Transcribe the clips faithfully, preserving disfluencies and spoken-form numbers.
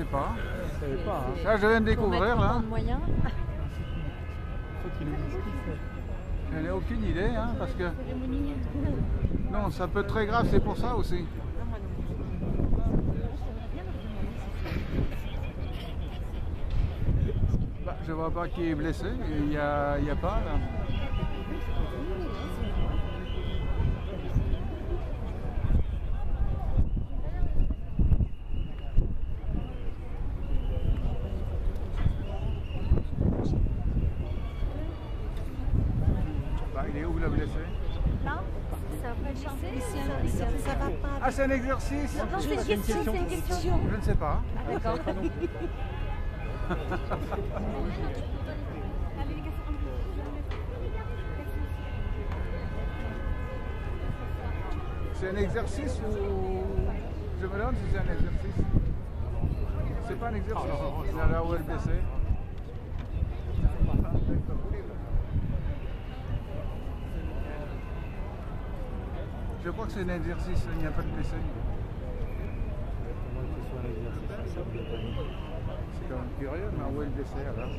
pas. Je savais pas. Hein. Ça, je viens de découvrir là. Moyen. Faut qu'il nous dise qui c'est. Je n'ai aucune idée, hein, parce que... Non, ça peut être très grave, c'est pour ça aussi. Bah, je vois pas qui est blessé, il n'y a, il y a pas là. Bah, il est où le blessé? Là, ça va pas le chanter. Ça va pas. Ah, c'est un exercice? Non, c'est une question, c'est une question. Je ne sais pas. Ah, d'accord. C'est un exercice ou... Je me demande si c'est un exercice. C'est pas un exercice. C'est là où elle est blessée. Je crois que c'est un exercice, il n'y a pas de blessé. Comment que ce soit un exercice, ça me plaît pas. C'est quand même curieux, mais où est le blessé alors?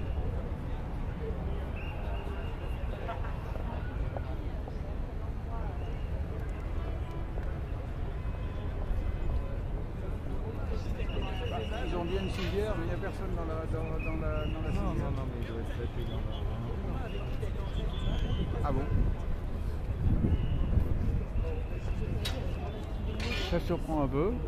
Ils ont bien une civière, mais il n'y a personne dans la, dans, dans la, dans la Non, civière. non, non, mais il doit être traité dans la... Ah bon? Ça surprend un peu.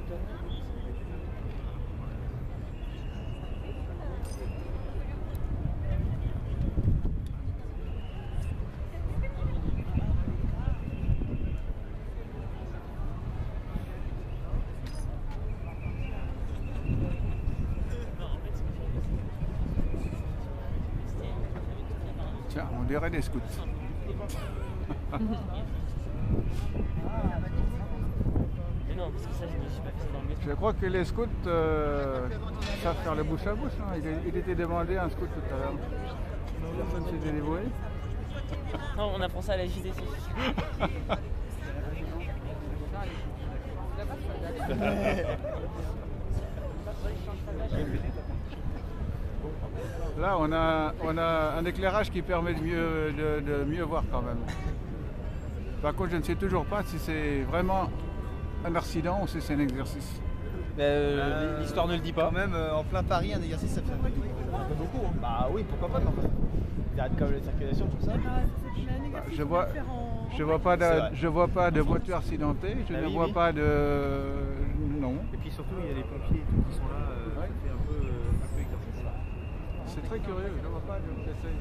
Tiens, on dirait des scouts. Je crois que les scouts euh, savent faire le bouche à bouche. Hein. Il, il était demandé un scout tout à l'heure. Personne s'était dévoué. Non, on apprend ça à la J D C. Là, on a, on a un éclairage qui permet de mieux, de, de mieux voir quand même. Par contre, je ne sais toujours pas si c'est vraiment un accident ou si c'est un exercice. Euh, L'histoire ne le dit pas. Quand même, euh, en plein Paris, un exercice, ça fait un peu beaucoup. Hein. Bah oui, pourquoi pas quand même. Il arrête quand même la circulation, tout ça. Bah, je vois, je vois pas de, je vois pas de voiture accidentée, je Ah ne oui, vois oui. pas de... Non. Et puis surtout, il y a les pompiers et tout qui sont là, euh, Ouais. ça fait un peu, euh, un peu exercice. C'est très curieux, je ne vois pas de blessé.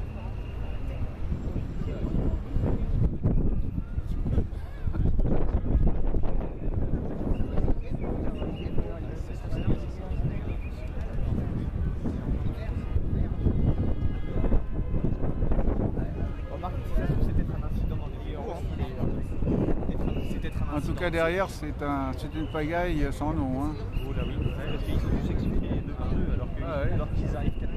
Remarque, si ça se trouve, c'est peut-être un incident dans les lieux. C'est peut-être un En tout cas, derrière, c'est un, c'est une pagaille sans nom. Hein. Oh là oui, parce qu'ils ont dû s'expliquer deux par deux alors que- Ah ouais. Alors qu'ils arrivent